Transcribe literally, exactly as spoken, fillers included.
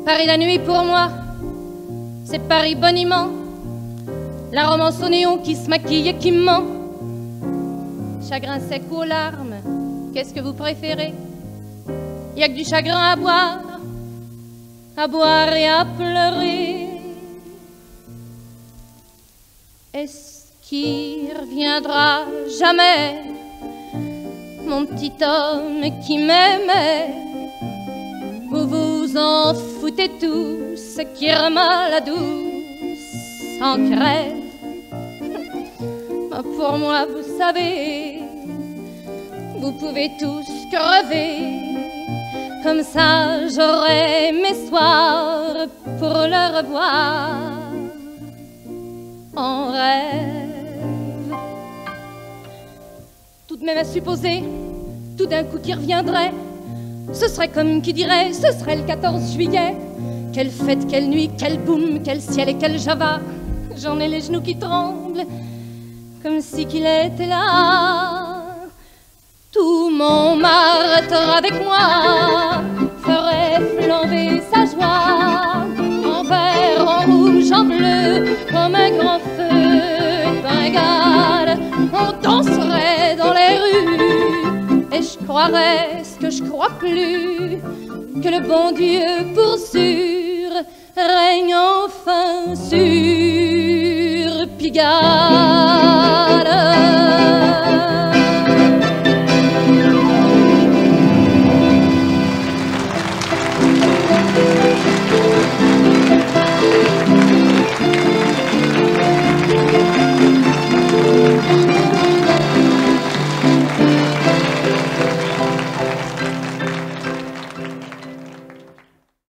Paris la nuit pour moi, c'est Paris boniment, la romance au néon qui se maquille et qui ment. Chagrin sec ou aux larmes, qu'est-ce que vous préférez? Y a que du chagrin à boire, à boire et à pleurer. Est-ce qu'il reviendra jamais, mon petit homme qui m'aimait? Vous vous en foutez tous, qui remet la douce en crève. Pour moi, vous savez, vous pouvez tous crever. Comme ça, j'aurai mes soirs pour le revoir en rêve. Tout de même à supposer, tout d'un coup qui reviendrait, ce serait comme qui dirait, ce serait le quatorze juillet. Quelle fête, quelle nuit, quel boum, quel ciel et quel java. J'en ai les genoux qui tremblent, comme si qu'il était là. Tout Montmartre avec moi ferait flamber sa joie, en vert, en rouge, en bleu, comme un grand feu de Bengale. On danserait dans les rues, et je croirais ce que je crois plus, que le bon Dieu pour sûr règne enfin sur Pigalle.